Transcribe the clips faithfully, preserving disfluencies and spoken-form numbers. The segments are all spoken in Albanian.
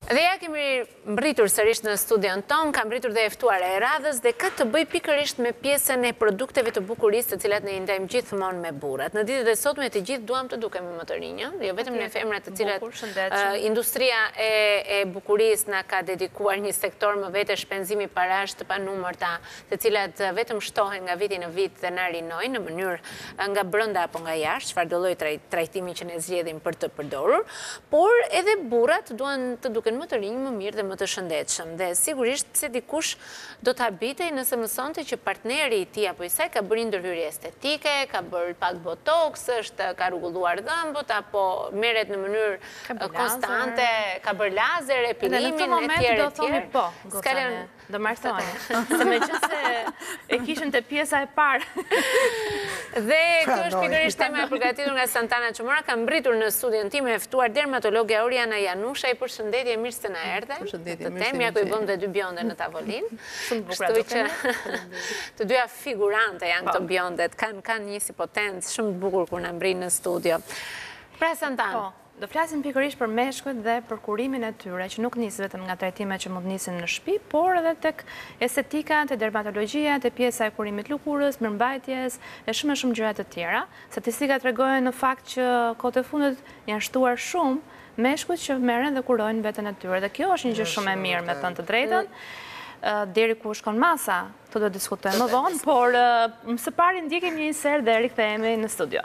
Dhe ja kemi mbritur sërish në studion ton, kam mbritur dhe eftuar e radhës dhe ka të bëj pikërisht me pjesën e produkteve të bukurisë të cilat ne i ndajmë gjithmonë me burrat. Në ditët e sotme të gjithë duam të dukemi më të rinj, jo vetëm ne femrat të cilat industria e bukurisë na ka dedikuar një sektor më vete shpenzimi parash të panumërta, të cilat vetëm shtohen nga viti në vit dhe na rinojnë në mënyrë nga brenda apo nga jashtë, çfarëdo lloj trajtimi që ne zgjedhim për të përdorur, por edhe burrat duan të duken më të rinj, më mirë dhe më të shëndetshëm. Dhe sigurisht se dikush do ta bitej nëse mësonte që partneri i tij apo i saj ka bërë një ndërhyrje estetike, ka bërë pak botox, është ka rregulluar dhëmbët apo merret në mënyrë konstante, ka bërë lazer, epilimin etj etj. Do thoni po, gocane, do martoni. Se megjithëse e kishin te pjesa e parë. Dhe kjo është pikërisht tema e përgatitur nga Santana Çumora, ka mbritur në studion tim e ftuar dermatologe Oriana Janusha. I përshëndetje, mirë se na erdhe. Përshëndetje, mirë se Temja ku i bëm dhe dy bjonde në tavolinë. Kështu që të dyja figurante janë këto bjondet, kanë një si potencë shumë të bukur kur na mbrin në studio. Pra Santana. Do flasim pikërisht për meshkujt dhe për kurimin e tyre, që nuk nis vetëm nga trajtimet që mund nisin në shtëpi, por edhe tek estetika, te dermatologjia, te pjesa e kurimit lëkurës, mirëmbajtjes e shumë e shumë gjëra të tjera. Statistikat tregojnë në fakt që kohët e fundit janë shtuar shumë meshkujt që merren dhe kurojnë veten e tyre. Dhe kjo është një gjë shumë e mirë, me thënë të drejtën. Deri ku shkon masa, të do diskutojmë më vonë, por së pari ndjekim një inser dhe rikthehemi në studio.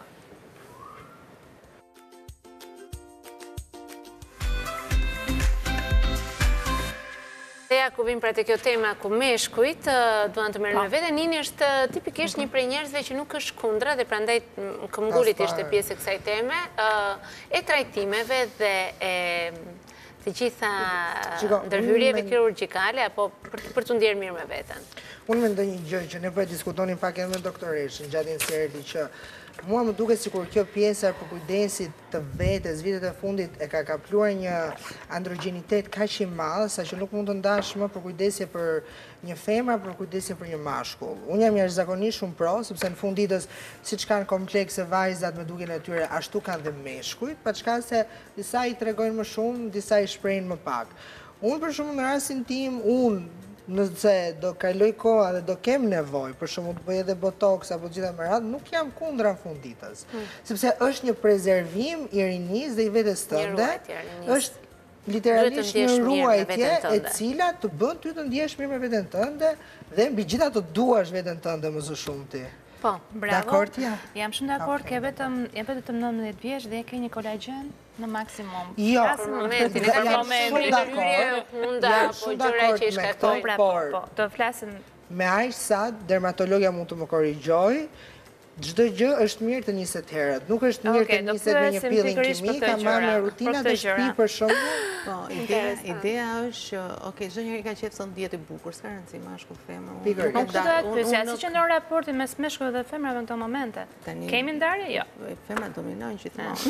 Teja ku vim pra të kjo tema ku meshkujt duan të merren me veten, Nini është tipikisht një prej njerëzve që nuk është kundra dhe prandaj këmbgulit ishte pjesë e kësaj teme, e trajtimeve dhe e të gjitha ndërhyrjeve kirurgjikale apo për të ndjerë mirë me veten. Unë mendoj një gjë që ne po e diskutonin pak edhe me doktoreshën gjatë inserit që mua më duket sikur kjo pjesa për kujdesit të vetes vitet e fundit e ka kapluar një androgjenitet kaq i madh sa që nuk mund të ndash më për kujdesje për një femër apo për kujdesje për një mashkull. Unë jam jashtëzakonisht shumë pro, sepse në fund ditës siç kanë komplekse vajzat me duken e tyre, ashtu kanë dhe meshkujt, pa çka se disa i tregojnë më shumë, disa i shprehin më pak. Unë për shembull në rastin tim, unë nëse do kaloj koha dhe do kem nevojë, për shembull të bëj edhe botox apo gjitha me radhë, nuk jam kundra në fund ditës. Sepse është një prezervim i rinisë dhe i vetes tënde. Është literalisht një ruajtje e cila të bën ty të ndjesh mirë me veten tënde dhe mbi gjitha të duash veten tënde më së shumti. Po, bravo. Dakord ja? Jam shumë dakord, ke vetëm jam vetëm nëntëdhjetë vjeç dhe ke një kolagjen në maksimum. Jo, në momentin, e kam shumë dakord. Hunda apo gjëra që i shkaktojnë. Por, do flasim me aq sa dermatologja mund të më korrigjoj, çdo gjë është mirë të niset herët. Nuk është mirë të niset me një pillin kimik, ka marrë me rutina të shtëpi për shembull. Po, ideja është që, okay, çdo njeri ka qejf son dietë i bukur, s'ka rëndësi mashkull femër. Pikërisht. Po këtë do të pyesja, si qëndron raporti mes meshkujve dhe femrave në këto momente? Kemi ndarje? Jo. Femrat dominojnë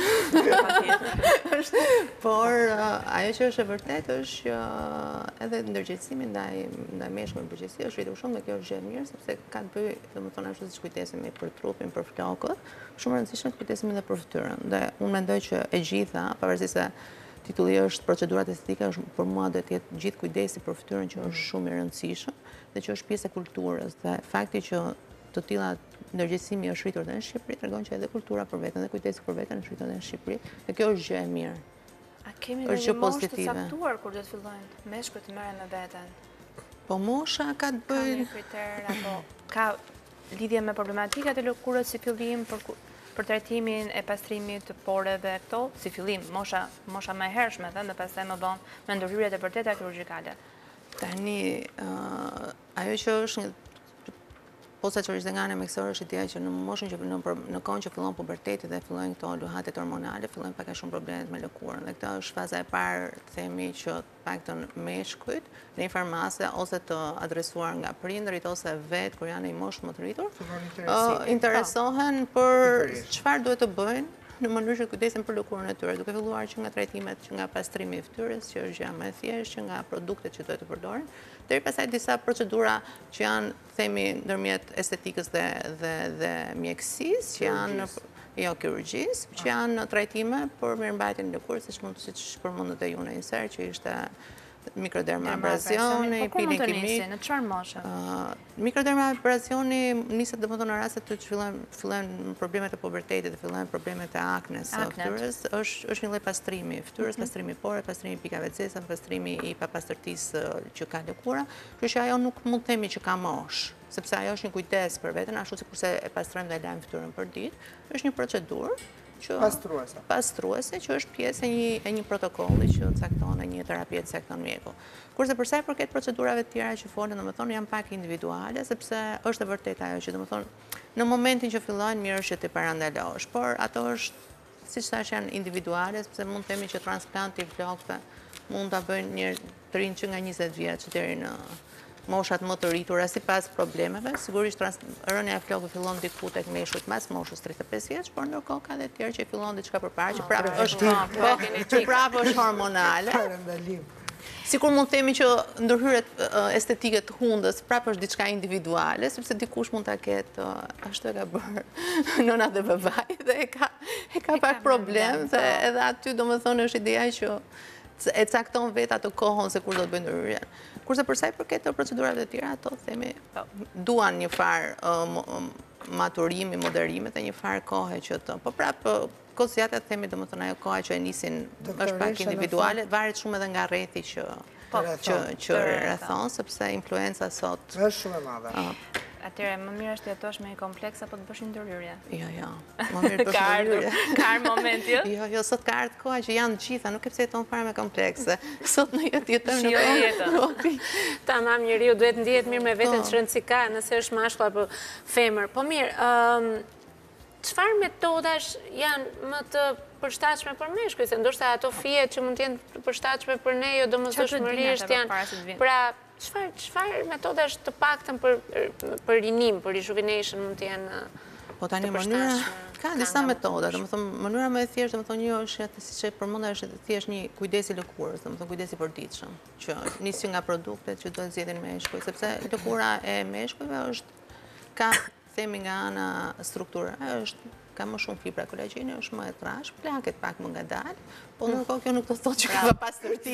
gjithmonë. Por ajo që është e vërtetë është që edhe ndërgjegjësimi ndaj ndaj meshkujve në përgjithësi është rritur shumë dhe kjo është gjë e mirë sepse ka të bëjë, domethënë ashtu siç kujtesemi për trupin, për flokët, shumë e rëndësishme të kujtesemi edhe për fytyrën. Dhe unë mendoj që e gjitha, pavarësisht se titulli është procedurat estetike, për mua do të jetë gjithë kujdesi për fytyrën që është shumë i rëndësishëm dhe që është pjesë e kulturës. Dhe fakti që të tilla ndërgjegjësimi është rritur edhe në Shqipëri tregon që edhe kultura për veten dhe kujdesi për veten është rritur edhe në Shqipëri. Dhe kjo është gjë e mirë. A kemi një moshë të caktuar kur do të fillojnë meshkujt të merren me veten? Po mosha ka të bëjë Ka një kriter apo ka lidhje me problematikat e lëkurës si fillim për për trajtimin e pastrimit të poreve këto, si fillim, mosha mosha më e hershme dhe pastaj më bën me ndërhyrjet e vërteta kirurgjikale. Tani ajo që është posa që është nga ana mjekësore është ideja që në moshën që në, në kohën që fillon puberteti dhe fillojnë këto luhatet hormonale, fillojnë pak a shumë problemet me lëkurën. Dhe kjo është faza e parë, themi që paktën meshkujt në një farmase ose të adresuar nga prindërit ose vetë kur janë në një moshë më të rritur, interesohen për çfarë duhet të bëjnë në mënyrë që kujdesin për lëkurën e tyre, duke filluar që nga trajtimet, që nga pastrimi i fytyrës, që është gjë më e thjeshtë, që nga produktet që duhet të përdoren, deri pasaj disa procedura që janë, themi, ndërmjet estetikës dhe dhe dhe mjekësisë, që janë jo kirurgjisë, që janë trajtime për mirëmbajtjen e lëkurës, siç mund siç përmendët e ju në një herë, që ishte mikrodermabrasioni, peeling kimik. Në çfarë moshe? Mikrodermabrasioni niset domethënë në rastet të fillojnë fillojnë problemet e pubertetit, fillojnë problemet e aknes së fytyrës, është është një lloj pastrimi i fytyrës, pastrimi i porëve, pastrimi i pikave të zeza, pastrimi i papastërtisë që ka lëkura, kështu që ajo nuk mund të themi që ka moshë, sepse ajo është një kujdes për veten, ashtu sikurse e pastrojmë dhe lajm fytyrën për ditë, është një procedurë pastruese. Pastruese, që është pjesë e një, e një protokolli që cakton e një terapie të cakton mjeku. Kurse për sa i përket procedurave të tjera që folen, domethënë janë pak individuale, sepse është e vërtetë ajo që domethënë në momentin që fillojnë mirë është që të parandalosh, por ato është siç thash janë individuale, sepse mund të themi që transplanti i flokëve mund ta bëjnë një të rinë që nga njëzet vjeç deri në moshat më të rritura sipas problemeve. Sigurisht rënja e flokëve fillon diku tek meshkujt mas moshës tridhjetë e pesë vjeç, por ndërkohë ka edhe të tjerë që fillon diçka përpara, që prapë është që prapë është hormonale. Sikur mund të themi që ndërhyrjet estetike të hundës prapë është diçka individuale, sepse dikush mund ta ketë ashtu e ka bërë nëna dhe babai dhe e ka e ka pak problem, dhe edhe aty domethënë është ideja që e cakton vetë atë kohën se kur do të bëjë ndërhyrjen. Kurse për sa i përket të procedurave të tjera, ato themi duan një farë maturimi, moderime dhe një farë kohë që të. Po prapë kosjata themi domethënë ajo koha që e nisin është pak individuale, varet shumë edhe nga rrethi që që rrethon, sepse influenca sot është shumë e madhe. Atëre, më mirë është të jetosh me një kompleks apo të bësh një ndërhyrje? Jo, jo. Më mirë të bësh një ndërhyrje. Ka ardhur moment, jo? Jo, jo, sot ka ardhur koha që janë të gjitha, nuk e pse jeton fare me komplekse. Sot në jetë jeton në jetë. Tamam, njeriu duhet ndihet mirë me veten çrënd si ka, nëse është mashkull apo femër. Po mirë, çfarë metodash janë më të përshtatshme për meshkujt, se ndoshta ato fije që mund të jenë të përshtatshme për ne, jo domosdoshmërisht janë. Pra, çfarë metodash të paktën për rinim, për rejuvenation mund të jenë? Po tani mënyra ka disa metoda, domethënë mënyra më e thjeshtë, domethënë një është siç e përmenda është thjesht një kujdesi lëkurës, domethënë kujdesi i përditshëm, që nis nga produktet që do të zgjedhin meshkuj, sepse lëkura e meshkujve është ka themi nga ana strukturore, është ka më shumë fibra kolagjeni, është më e trashë, plaket pak më ngadalë, po ndërkohë kjo nuk do të thotë që ka pastërti.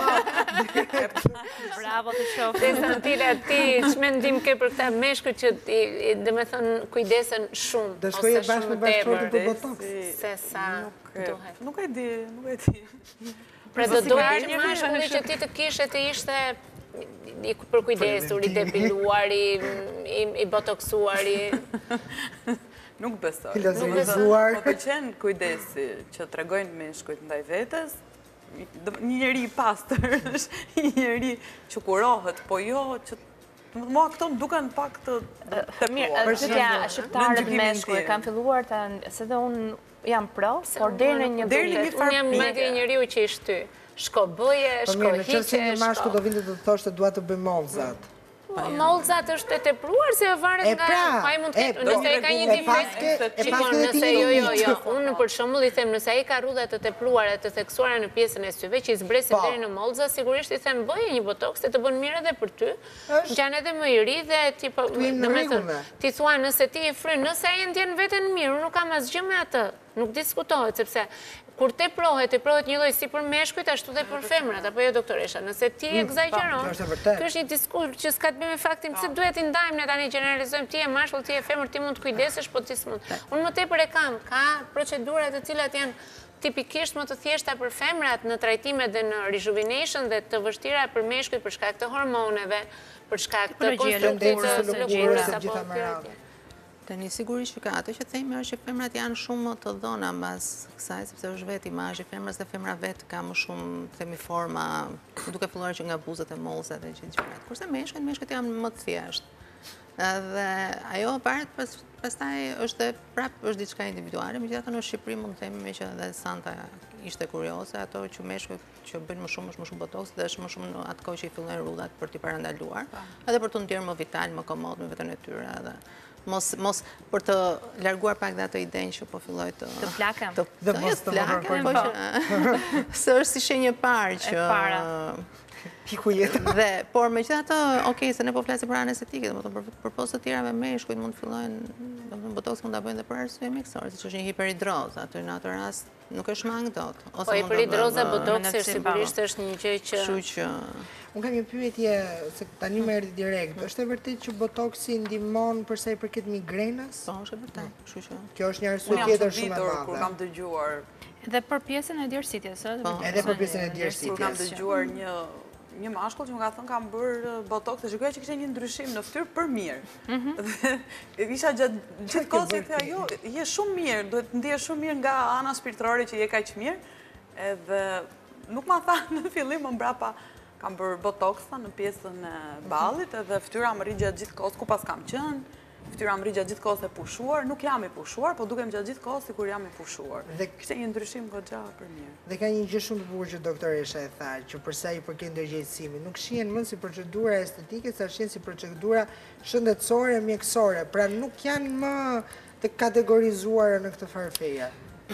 Bravo të shoh. Desantila, ti ç'mendim ke për këta meshkuj që domethënë kujdesen shumë? Do shkojë bashkë me bashkëtorën për botox. Se sa duhet. Nuk e di, nuk e di. Pra do duhet një mashkulli që ti të kishe të ishte i përkujdesur, i depiluar, i botoxuar, Nuk besoj. Filozofisuar. Po pëlqen kujdesi që tregojnë meshkujt ndaj vetes. Një njeri i pastër është një njeri që kurohet, po jo që mua këto më duken pak të të mirë. Pyetja shqiptarët meshkuj kanë filluar ta, se dhe unë jam pro, por deri në një vit unë jam madje njeriu që i shty. Shko bëje, shko hiqe. Po mirë, në një mashkull do vinte të thoshte dua të bëj mollzat. Mollzat është e tepruar se varet nga ai mund të nëse ai ka një defekt, shikon nëse jo jo jo, unë për shembull i them nëse ai ka rrudha të tepruara të theksuara në pjesën e syve që i zbresin deri në mollza, sigurisht i them bëje një botox se të bën mirë edhe për ty. Ngjan edhe më i ri dhe ti po domethënë ti thua nëse ti i fryn, nëse ai ndjen veten mirë, unë nuk kam asgjë me atë. Nuk diskutohet sepse kur teprohet, teprohet një lloj si për meshkujt ashtu dhe për femrat, apo jo doktoresha. Nëse ti egzageron, kjo është një diskurs që s'ka të bëjë me faktin pse duhet i ndajmë ne tani gjeneralizojmë ti je mashkull, ti je femër, ti mund të kujdesesh, po ti s'mund. Unë më tepër e kam, ka procedura të cilat janë tipikisht më të thjeshta për femrat në trajtimet dhe në rejuvenation dhe të vështira për meshkujt për shkak të hormoneve, për shkak të konstruktivës së lëkurës apo kjo. Tani sigurisht që ka ato që themi është që femrat janë shumë të dhona mbas kësaj, sepse është vetë imazhi i femrës dhe femra vetë ka më shumë themi forma, duke filluar që nga buzët e mollzat dhe gjithë gjërat. Kurse meshkujt, meshkujt janë më të thjeshtë. Dhe ajo varet pas pastaj është prapë është diçka individuale, megjithatë në Shqipëri mund të themi që edhe Santa ishte kurioze, ato që meshkujt që bëjnë më shumë është më shumë botox dhe është më shumë në atë kohë që i fillojnë rrudhat për t'i parandaluar, edhe për të ndjerë më vital, më komod me veten e tyre edhe mos mos për të larguar pak dhe ato idenë që po filloj të të flakëm. Të mos të flakëm, po që se është si shenjë parë që Piku jetë. Dhe, por me gjitha të, okej, se ne po flasim për anë estetike, dhe për, për postë të tjera me meshkujt mund të fillojnë, do të botoks mund ta bëjnë dhe për arsye mjekësore, siç është një hiperhidroz, aty në atë rast nuk është shmang dot. Po hiperhidroza botoksi sigurisht është një gjë që Kështu që Unë kam një pyetje, se tani më erdhi direkt. Është e vërtetë që botoksi ndihmon për sa i përket migrenës? po është e vërtetë, kështu që Kjo është një arsye Unë jam tjetër shumë e çuditur kur madhe. kam dëgjuar, Edhe për pjesën e djersitjes, ëh? Edhe për pjesën e kur kam djersitjes. dëgjuar një një mashkull që më ka thënë kam bërë botoks, dhe shikoja që kishte një ndryshim në fytyrë për mirë. Dhe isha gjatë gjithë kohës i thëja, jo, je shumë mirë, duhet ndihesh shumë mirë nga ana shpirtërore që je kaq mirë. Edhe nuk ma tha në fillim, më mbrapa kam bërë botoksa në pjesën e ballit, edhe fytyra më rri gjatë gjithë kohës ku pas kam qenë, fytyra më rri gjatë gjithë kohës e pushuar, nuk jam i pushuar, po dukem gjatë gjithë kohës sikur jam i pushuar. Dhe Kishte një ndryshim goxha për mirë. Dhe ka një gjë shumë të bukur që doktoresha e tha, që për sa i përket ndërgjegjësimit, nuk shihen më si procedura estetike, sa shihen si procedura shëndetësore, mjekësore, pra nuk janë më të kategorizuara në këtë farfeje.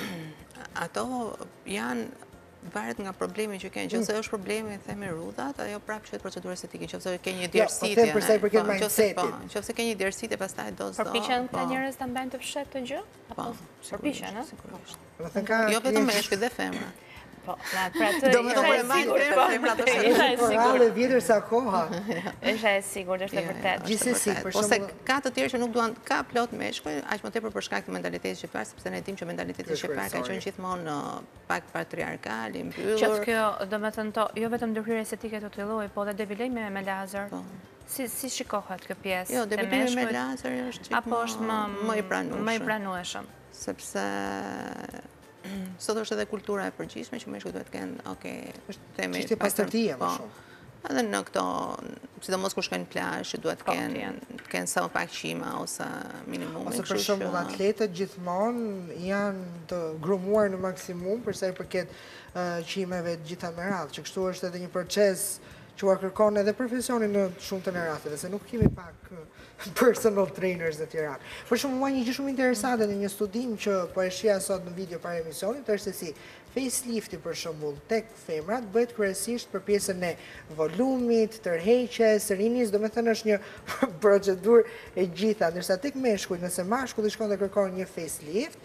ato janë varet nga problemi që ke. Nëse është problemi, themi rrudhat, ajo prapë quhet procedurë estetike. Nëse ke një djersitje. Jo, po them për sa i përket mindsetit. Nëse ke një djersitje, pastaj do s'do. Përpiqen ka njerëz ta mbajnë të fshetë të gjë? Apo përpiqen, ëh? Sigurisht. Do të thënë ka Jo vetëm meshkujt dhe femra. Po, na pra të Do më të për e majtë për femra të Isha e por sigurt. rrallë vjetër sa koha. Isha e sigurt, është e vërtetë. Gjithsesi, për Ose shembull, ka të tjerë që nuk duan, ka plot meshkuj, aq më tepër për shkak të mentalitetit shqiptar, sepse ne dimë që mentaliteti shqiptar ka qenë gjithmonë pak patriarkal, i mbyllur. Qoftë kjo, do me thënë to, jo vetëm ndërhyrje estetike të të lloj, po dhe debilimi me lazer. Si si shikohet kjo pjesë? Jo, te debilimi me meshkujt? lazer është Apo është më më i pranueshëm. Më i pranueshëm. Sepse sot është edhe kultura e përgjithshme që meshkujt duhet të kenë, okay, themi çështje pastërtie më po, shumë. Edhe në këto, sidomos kur shkojnë në plazh, që duhet të Po, kenë janë. të kenë sa më pak qima ose minimumi. Ose për kështu shembull që- atletët gjithmonë janë të grumuar në maksimum për sa i përket uh, qimeve të gjitha me radhë, që kështu është edhe një proces që ua kërkon edhe profesionin në shumë të në rasteve, se nuk kemi pak uh, personal trainers në Tiranë. Për shumë mua një gjë shumë interesante në një studim që po e shija sot në video para emisionit, është se si facelifti për shembull tek femrat bëhet kryesisht për pjesën e volumit, tërheqjes, rinjes, do me thënë është një procedurë e gjitha, ndërsa tek meshkujt, nëse mashkulli shkon dhe kërkon një facelift,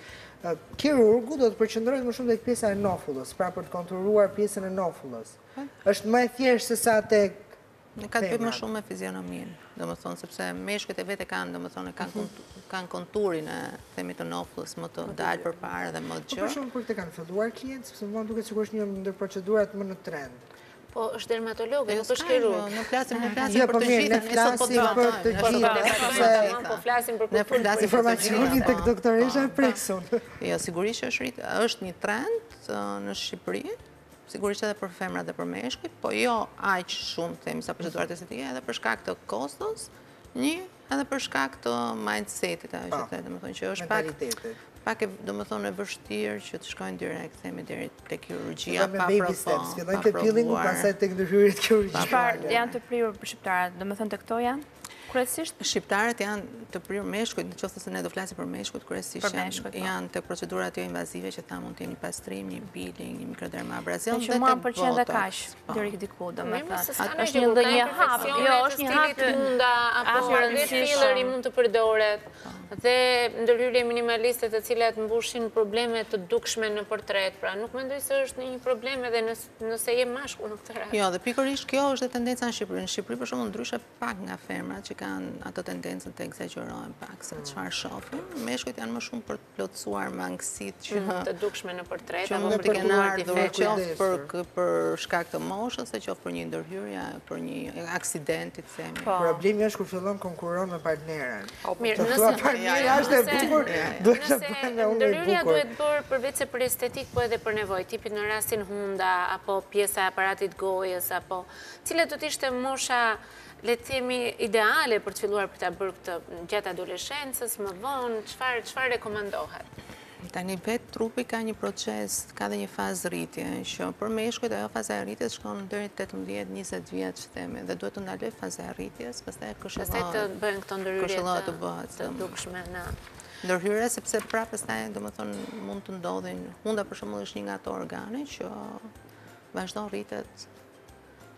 kirurgu do të përqendrohet më shumë tek pjesa e nofullës, pra për të konturuar pjesën e nofullës. Është më e thjeshtë se sa tek Ne ka të bëjë më femrat. shumë me fizionominë, domethënë sepse meshkujt e vetë kanë, domethënë kanë kontu- kanë konturin e themi të nofullës më të dalë përpara dhe më të Po për gjerë. shumë kur të kanë filluar klientë, sepse mua duket sikur është një ndër procedurat më në trend. po është dermatologe, Jo, nuk është s'ka, kirurg. Ne flasim, ne flasim Jo, për po të mirë, gjitha, ne ne sot po flasim për të debatojmë, gjitha, ne sot po sepse- debatojmë. Po flasim për Ne po kulturë. flasim për të Informacionin gjitha, tek po. doktoresha e Po, presun. Jo, sigurisht që është rrit, është një trend uh, në Shqipëri, sigurisht edhe për femrat dhe për meshkujt, po jo aq shumë themi sa procedurat estetike, edhe për shkak të kostos, një, edhe për shkak të mindsetit, ajo që Po, the, domethënë që është pak Mentalitetit. pak e domethënë e vështirë që të shkojnë direkt themi deri te kirurgjia Fillojnë me pa baby provo, steps, pa fillojnë te peelingu, provuar. pastaj tek ndërhyrjet Çfarë kirurgjikale. janë të prirur për shqiptarët? Do me thënë të këto janë? Kryesisht? Shqiptarët janë të prirur meshkujt, nëse se ne do flasim për meshkujt, kryesisht Për janë, meshkujt, po. janë të procedurat jo invazive që tha mund të jenë një pastrim, një peeling, një mikrodermabrazion Që dhe mua të më pëlqen dhe botox. kaq Po. deri diku, do me Mirë, mos thënë. s'ka Është një lloj një hap, jo, është një hap të munda apo apo dhe rëndësishëm. filleri mund të përdoret dhe ndërhyrje minimaliste të cilat mbushin probleme të dukshme në portret, pra nuk mendoj se është një problem edhe nëse, nëse je mashkull në këtë rast. Jo, dhe pikërisht kjo është dhe tendenca në Shqipëri. Në Shqipëri për shembull ndryshe pak nga femrat që kanë ato tendencën të egzagjerojnë pak se çfarë shohin. Meshkujt janë më shumë për të plotësuar mangësitë që Të dukshme në portret që apo mund për të të kenë duar ardhur të qoftë për k- për shkak të moshës, se qoftë për një ndërhyrje, për një aksidenti të themi. Po. Problemi është kur fillon konkuron me partneren. Mirë, Të nëse thua partnera është e nëse- bukur, duhet të nëse bëhen nga unë i ndërhyrja bukur. duhet bërë përveç se për estetik, po edhe për nevojë, tipi në rastin hunda apo pjesa e aparatit gojës apo cilat do të ishte mosha le të themi ideale për të filluar për ta bërë këtë gjatë adoleshencës, më vonë, çfarë çfarë rekomandohet? Tani vetë trupi ka një proces, ka dhe një fazë rritje, që për meshkujt ajo faza e rritjes shkon deri tetëmbëdhjetë njëzet vjeç themi, dhe duhet të ndaloj faza e rritjes, pastaj Pastaj të këshillohet bëhen këto ndërhyrje këshillohet të, të bëhet, të um, dukshme në ndërhyrje, sepse pra pastaj domethënë mund të ndodhin, hunda për shembull është një nga ato organe që vazhdon rritet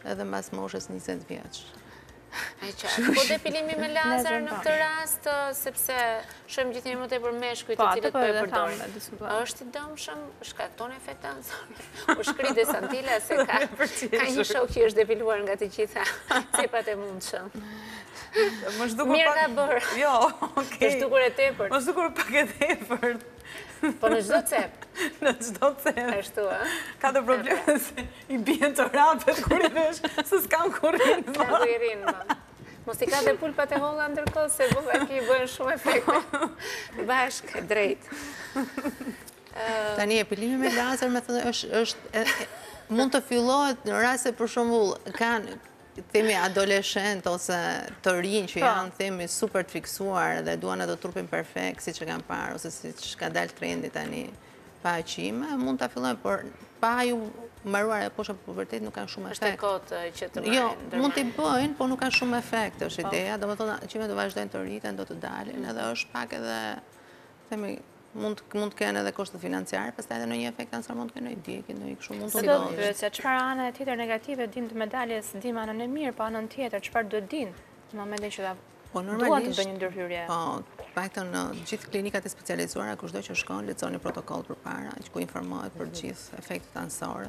edhe mbas moshës njëzet vjeç. E qartë. Po depilimi me lazer në këtë rast, sepse shumë gjithë një më të për meshkujt të cilët për e përdorin. Është i dëmshëm, shkakton efekt anësore. U shkri dhe Santila se ka një shok që është depiluar nga të gjitha cepat e mundshëm. Mirë ka bërë. Jo, okej. Është dukur e tepërt. Është dukur pak e tepërt. Po në çdo cep. Në çdo cep. Ashtu, ë? Ka të probleme se i bien të rapet kur i vesh, se s'kam kur rinë më. Ka ku i rinë më. Mos i ka dhe pulpat e holla ndërkohë, se buka ki i bëjnë shumë efekte. Bashkë, drejt. Tani, epilimi me lazer, me thënë, është, mund të fillohet në rast se për shembull kanë themi adoleshent ose të rinj që janë themi super të fiksuar dhe duan ato trupin perfekt si që kanë parë ose si që ka dalë trendi tani pa aqime, mund të fillojnë, por pa ju mbaruar e poshtë pubertet nuk kanë shumë efekt. Është e kotë që të marrin. Jo, mund t'i bëjnë, por nuk kanë shumë efekt, është ideja, do më thonë aqime do vazhdojnë të rriten, do të dalin, edhe është pak edhe, themi, mund të kenë edhe koshtet financiare, pastaj edhe në një efekt ansar mund të kenë në i djekë, në i këshu mund të do të se çfarë anë tjetër negative dim të medaljes, dim anën e mirë, pa anën tjetër, çfarë do din në momentin që duan të bëjnë një ndërhyrje. Po, paktën në gjithë klinikat e specializuara, kushdo që shkon, lexoni protokoll përpara, që ku informohet për gjithë efektet anësore.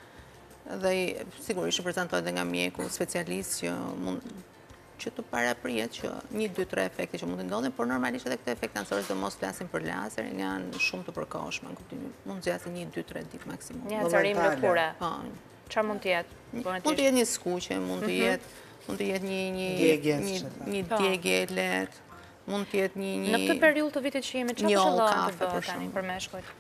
Dhe sigurisht prezantohet edhe nga mjeku specialist që mund që të paraprihet që një, dy, tre efekte që mund të ndodhin, por normalisht edhe këto efekte anësore do mos flasin për lazer, janë shumë të përkohshme, mund të zgjasin një, dy, tre ditë maksimum. Një atërim lëkure. Çfarë mund të jetë? Mund të jetë një skuqe, mund të jetë mund të jetë një një djegje e lehtë, mund të jetë një Në këtë periudhë të vitit që jemi, çfarë këshillohet të bëhet tani për meshkujt?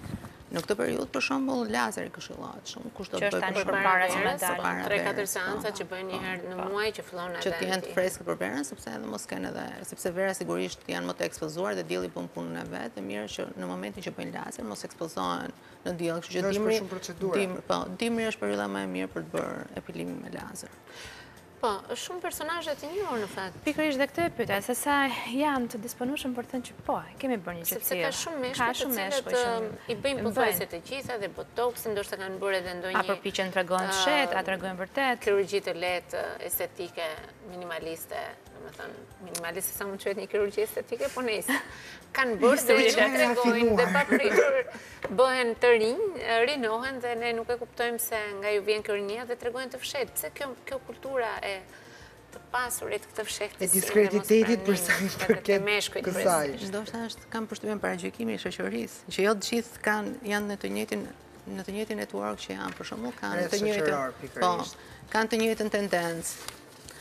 Në këtë periudhë, për shembull, lazeri këshillohet shumë. Kush do të bëjë përpara që medalje, tre katër seanca që bëjnë një herë në muaj që fillon edhe. Që të jenë të freskët për verën, sepse edhe mos kenë edhe, sepse vera sigurisht janë më të ekspozuar dhe dielli bën punën e vet, e mirë që në momentin që bëjnë lazer mos ekspozohen në diell, kështu që dimri. Dimri, po, dimri është periudha më e mirë për të bërë epilimin me lazer. Po, shumë personazhe të njohur në fakt. Pikërisht dhe këtë e pyeta, se sa janë të disponueshëm për të thënë që po, kemi bërë një gjë të tillë. Sepse ka shumë meshkuj të cilët i bëjnë pothuajse të gjitha dhe botoks, ndoshta kanë bërë edhe ndonjë. A përpiqen tregojnë shet, a tregojnë vërtet? Kirurgji të lehtë, estetike, minimaliste, domethënë minimaliste sa mund të quhet një kirurgji estetike, po nejse. Kanë bërë dhe që tregojnë dhe pa pritur bëhen të rinj, rinohen dhe ne nuk e kuptojmë se nga ju vjen kjo rinia dhe tregojnë të fshehtë. Pse kjo kjo kultura e të pasurit këtë fshehtësi e diskreditetit për sa i përket kësaj. Ndoshta është kam përshtypjen paragjykimi i shoqërisë, që jo të gjithë kanë janë në të njëjtin në të njëjtin network që janë, për shembull, kanë të njëjtën, po, kanë të njëjtën tendencë.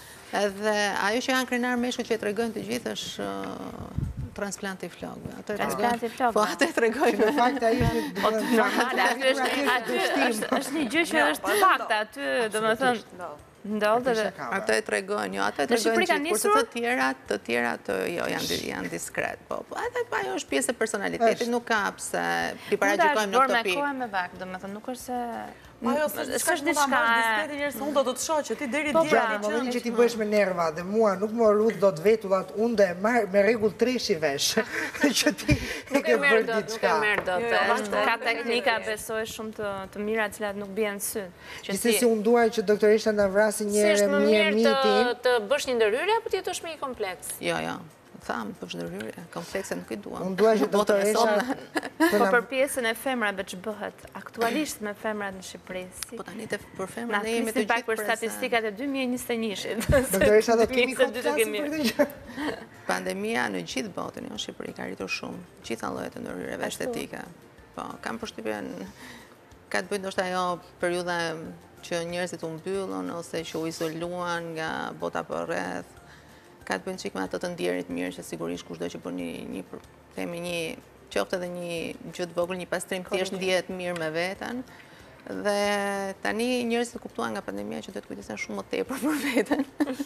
Edhe ajo që janë krenar meshkuj që e tregojnë të gjithë është transplanti i flokëve. Transplanti i flokëve. Po, atë e tregojnë. Në fakt ajo është normale, aty është një gjë që është fakt aty, domethënë ndodhë dhe... Ato e tregojnë, jo, ato e tregojnë gjithë, kurse të tjera, të tjera të jo, janë diskret, po, edhe ajo është pjesë e personalitetit, nuk ka pse ti paragjykojmë në këtë pikë. Mund të është bërë me kohë me vakë, domethënë nuk është se... Ajo, s'ka është diçka diskreti njërës, unë do të të shoqë, ti deri djeri që... Po, momentin që ti bëhesh me nerva dhe mua nuk më rrut do të vetullat, unë dhe me regull treshi vesh, që ti e ke bërë diçka. Nuk e merë do të. Ka teknika, besoj, shumë të mira cilat nuk bjenë sy. Gjithse si unë duaj që doktorisha në vrasi njëre mirë mitin. Si është më mirë të bësh një ndërhyrje, apo ti të është me i kompleks? Jo, jo. Thamë, për ndërhyrje, komplekse nuk i duam. Unë duaj që doktoresha... Po për pjesën e femrave që bëhet aktualisht me femrat në Shqipëri. Po tani për femrat ne jemi të gjithë për statistikat e dy mijë e njëzet e një-shit. Doktoresha do të kemi komplekse për të gjë. Pandemia në gjithë botën në Shqipëri ka rritur shumë. Gjitha llojet e ndërhyrjeve estetike. Po, kam përshtypjen ka të bëjë ndoshta ajo periudha që njerëzit u mbyllën ose që u izoluan nga bota përreth. Ka të bëjnë qikë me atë të ndjerit mirë që sigurisht kushdo që bërë një, themi një, qoftë edhe një gjëtë vogël, një pastrim thjesht ndjehet mirë me veten. Dhe tani njerëzit kuptuan nga pandemia që do të kujdesen shumë më tepër për veten.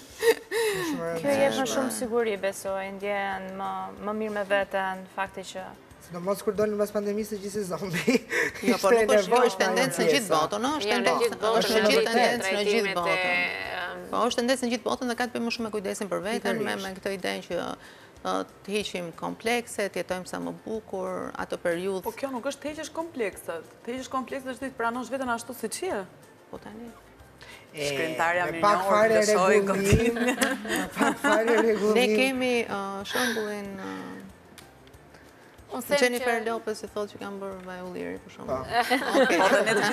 Kjo jep më shumë siguri, besoj, ndjehen më mirë me veten, fakti që... Në mos kur dolin pas pandemisë të gjithë si zombi. Jo, por nuk është tendencë në gjithë botën, no? Është tendencë në gjithë botën. Po, është tendencë në gjithë botën dhe ka të bëjmë më shumë me kujdesin për veten, me këtë idenë që të heqim komplekse, të jetojmë sa më bukur, ato periudhë. Po kjo nuk është të heqesh komplekset. Të heqesh komplekset është të pranosh veten ashtu siç je. Po tani. Shkrimtarja me mirë pak njohur, fare lëshoj rregullim, me pak fare Ne rregullim. kemi uh, shembullin uh, Unë them Jennifer që- Lopez i thotë që kanë bërë vaj ulliri, për shumë. Po dhe ne të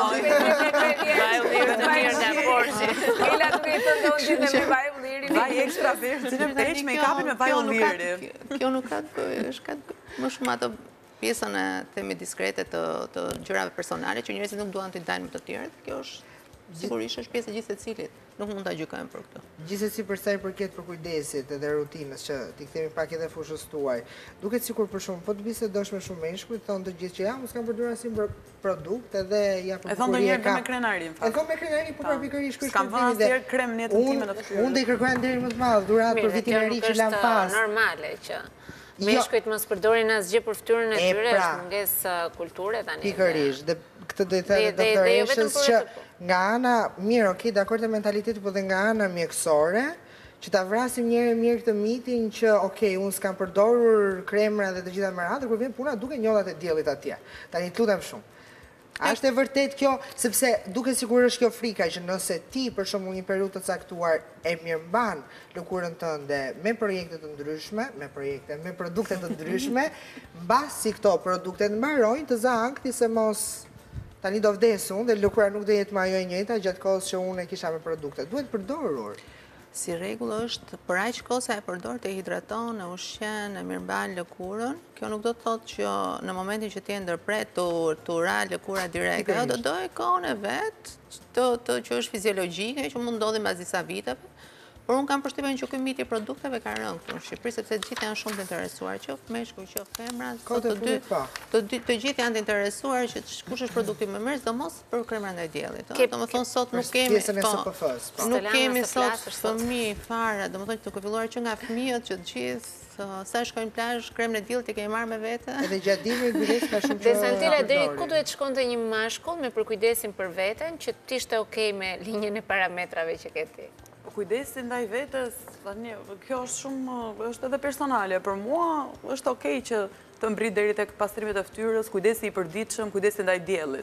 shkojmë. Vaj u lirë të mirë nga Porshi. Kela të mirë të ndonë gjithë me vaj u lirë. Vaj ekstra virgjin, peq me kapin me vaj Kjo nuk ka- ulliri. Kjo nuk ka të bëjë, është ka të bëjë më shumë ato pjesën e themi diskrete të, të gjërave personale që njerëzit nuk duan të dajnë më të tjerët. Kjo është sigurisht është pjesë e gjithë secilit. Nuk mund ta gjykojmë për këtë. Gjithsesi për sa i përket për kujdesit edhe rutinës që t'i kthemi pak edhe fushës tuaj. Duket sikur për shumë, po të bisedosh me shumë meshkuj, thonë të gjithë që ja, mos kam përdorur asnjë për produkt edhe ja për E thonë ndonjëherë dhe me krenarin, E thonë me krenarin, po pra pikërisht ky S'kam vënë asnjëherë krem në jetën time në fytyrë. Unë do i kërkoja deri më të madh dhuratë për vitin e ri që lam pas. Normale që meshkujt mos përdorin asgjë për fytyrën e E, tyre, pra. është mungesë kulture tani. Pikërisht, dhe këtë do i Dhe- thënë dhe- dhe jo vetëm doktoreshës për që këtë, po. nga ana, mirë, okay, dakord te mentaliteti, po dhe nga ana mjekësore, që ta vrasim njëri mirë këtë mitin që, okay, unë s'kam përdorur kremra dhe të gjitha me radhë, kur vjen puna duke njollat e diellit atje. Tani të lutem shumë. A është e vërtet kjo, sepse duke sigur është kjo frika që nëse ti për shembull një periudhë të caktuar e mirëmban lëkurën tënde me projekte të ndryshme, me projekte, me produkte të ndryshme, mbasi këto produkte të mbarojnë të zankti se mos tani do vdes unë dhe lëkura nuk do jetë më ajo e njëjta gjatë kohës që unë e kisha me produkte. Duhet përdorur. Si rregull është për aq kohë sa e përdor të hidraton, e ushqen, e mirëmban lëkurën, kjo nuk do të thotë që në momentin që ti e ndërpret të të ra lëkura direkte, ajo do dojë kohën e vet, të, të që është fiziologjike, që mund ndodhi mbas disa viteve. Por unë kam përshtypjen që ky miti i produkteve ka rënë këtu në Shqipëri sepse të gjithë janë shumë të interesuar, qoftë meshkuj, qoftë femra, Kohët e të dy, fundit, po. të dy, të gjithë janë të interesuar që kush është produkti më mirë, sidomos për kremra ndaj diellit. Ke- Domethënë sot për nuk kemi pjesën e po, S P F-s, po. Nuk Stelana, kemi se sot flasësh sot. fëmijë fare, domethënë të filluar që nga fëmijët që të gjithë uh, sa shkojnë plazh, kremën e diellit i kemi marrë me vete. Edhe gjatë dimrit biles ka shumë Dhe që Santila, deri përdorin. ku duhet shkonte një mashkull me përkujdesin për veten që t'ishte okay me linjën e parametrave që ke ti? Kujdesi ndaj vetës, tani, kjo është shumë, është edhe personale. Për mua është okej që të mbrit deri tek pastrimet e fytyrës, kujdesi i përditshëm, kujdesi ndaj diellit.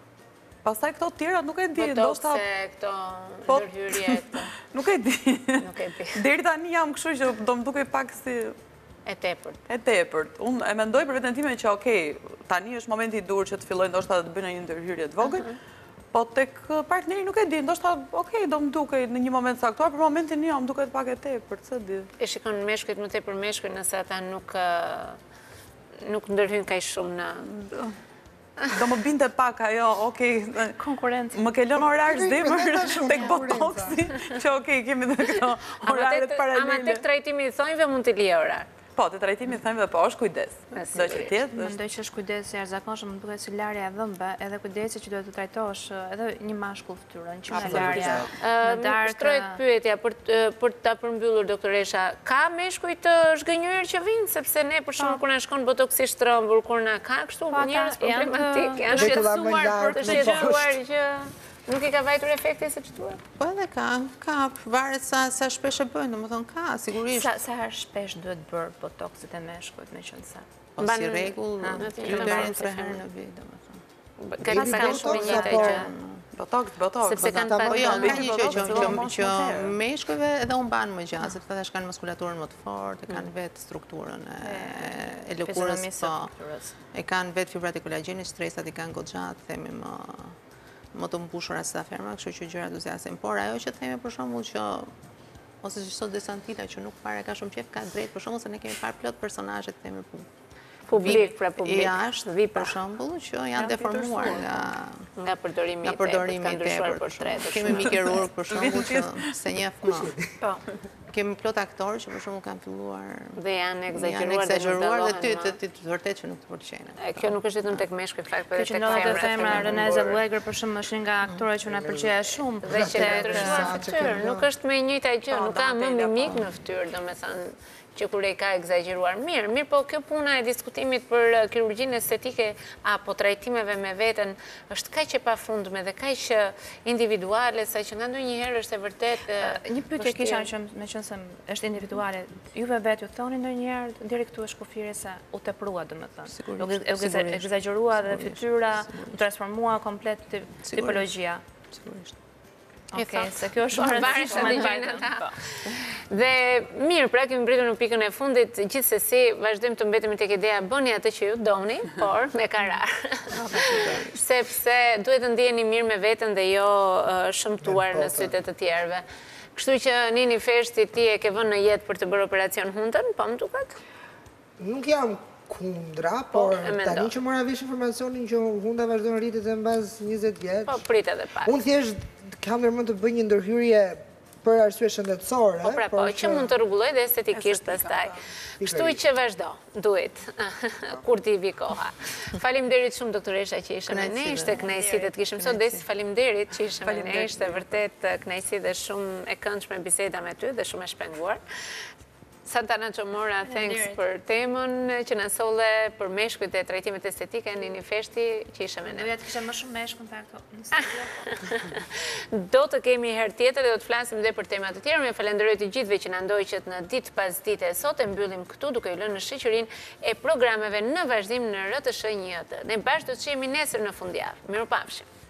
Pastaj këto tjera nuk e di, ndoshta Botokse, këto Po- ndërhyrje, këto nuk e di. nuk e di. Deri tani jam kështu që do më duke pak si E tepërt. e tepërt. Unë e mendoj për veten time që okej, tani është momenti i dur që të filloj ndoshta të bëj një ndërhyrje të vogël. Po tek partneri nuk e di, ndoshta okej, do më duke në një moment saktuar, për momentin jo, më duket pak e tepërt, ç'e di. E shikon meshkujt më tepër meshkuj nëse ata nuk ë, nuk ndërhyjnë kaq shumë në Do më binte pak ajo, okej, Konkurencë. më ke lënë orar Nuk i zemër pretendon shumë tek konkurenca. botoksi, që okej, kemi dhe këto oraret Ama paralele. tek trajtimi i thonjve mund t'i lije orar. Po, të trajtimi thëmë dhe po, është kujdes. Me Do që sigurisht. tjetë, është Mendoj që është kujdesi i jashtëzakonshëm, më duket si larja e dhëmbe, edhe kujdesi që duhet të trajtosh edhe një mashkull fytyrën, që nga Absolutisht. larja Ë, në Më darkë. shtrohet pyetja për të- për ta përmbyllur doktoresha. Ka meshkuj të zhgënjur që vinë sepse ne për shembull kur na shkon botoksi shtrëmbur, kur na ka kështu Po, ata njerëz janë të- problematik, janë të Vetulla më shqetësuar lartë për të në shqetësuar poshtë. që nuk i ka vajtur efekti se ç'duhet. Po edhe ka, ka, varet sa, sa shpesh e bëjnë, domethënë ka, sigurisht. Sa, sa herë shpesh duhet bërë botoksit e meshkujt me qënë sa? Po Mban- si rregull, Ha, dy mban- deri në mban- tre herë në vit, domethënë. Ka Baby pas kanë shumë botox një të apo- gjë. botox, botox. Sepse kanë ta pa- Po jo, Baby me një gjë që, botox, që, mos që më herë. meshkujve edhe unë banë më gjatë, sepse ata kanë muskulaturin më të fortë, e kanë vetë strukturën e, e lëkurës, Fizionomisë po, së fytyrës. e kanë vetë fibrat e kolagjenit, stresat i kanë goxhat, themi më më të mbushura se sa ferma, kështu që gjërat do zjasin. Por ajo që themi për shembull që ose që sot Desantila që nuk fare ka shumë qef, ka drejt për shembull se ne kemi parë plot personazhe të themi pu- Publik, pra publik. jashtë, Vipa. për shembull, që janë deformuar nga Nga përdorimi nga i tepërt, përdorimi ka i ndryshuar tepërt. për portretet. shembull. Kemi mi kirurg për shembull që se njeh më. Po. Kemi plot aktorë që për shembull kanë filluar Dhe janë janë egzageruar egzageruar dhe ty nuk të dallohen ty të vërtet që nuk të pëlqejnë. më. E, Kjo nuk është vetëm tek meshkuj, fakt, por Kjo edhe që tek ndodhet te femrat. femra, femrat Renée burr. Zellweger për shumë është një nga aktorët që na pëlqeja shumë. Dhe që ka tek, ndryshuar Sa që fytyrë, kemi nuk bërë. është me njëjta gjë, Po, nuk ka më Donatella, mimik po. në fytyrë, domethënë që kur e ka egzageruar. Mirë, mirë, po kjo puna e diskutimit për uh, kirurgjinë estetike apo trajtimeve me veten është kaq e pafundme dhe kaq uh, individuale sa që nga ndonjëherë është e vërtet uh, Një pyetje vështirë. kisha që me qënë se është individuale, juve vetë ju thoni ndonjëherë deri këtu është kufiri se u teprua domethënë. Sigurisht, U e- u sigurisht. egzagerua dhe Sigurisht, fytyra, u sigurisht. transformua komplet tip- Sigurisht. tipologjia. Sigurisht. Okej, se kjo është shumë rëndësishme të vajtëm. Dhe mirë, pra kemi mbritur në pikën e fundit, gjithsesi vazhdojmë të mbetemi tek ideja bëni atë që ju doni, por me karar. Sepse duhet të ndjeni mirë me veten dhe jo shëmtuar në sytë të tjerëve. Kështu që Nini Feshti, ti e ke vënë në jetë për të bërë operacion hundën, po më duket? Nuk jam kundra, por tani që mora vesh informacionin që hunda vazhdojnë rritet e mbas njëzet vjeç. Po prit edhe pak. Unë thjesht kam ndërmend të bëj një ndërhyrje për arsye shëndetësore. Po pra, po, që mund të rregulloj dhe estetikisht pastaj. Kështu që vazhdo, duhet, kur t'i vi koha. Faleminderit shumë doktoresha që ishe me ne, ishte kënaqësi të të kishim sot, Desi, faleminderit që ishe me ne, ishte vërtet kënaqësi dhe shumë e këndshme biseda me ty dhe shumë e shpenguar. Santana Qomora, thanks për temën që në solle për meshkujt e trajtimet estetike, Nini Feshti që ishe me ne. Doja të kishe më shumë meshkuj në këto në studio. Do të kemi herë tjetër dhe do të flasim dhe për temat të tjera. Me falenderoj të gjithëve që na ndoqët në ditë pas dite e sot, e mbyllim këtu duke ju lënë në shoqërinë e programeve në vazhdim në R T S H një. Ne bashkë do të shihemi nesër në fundjavë. Mirupafshim.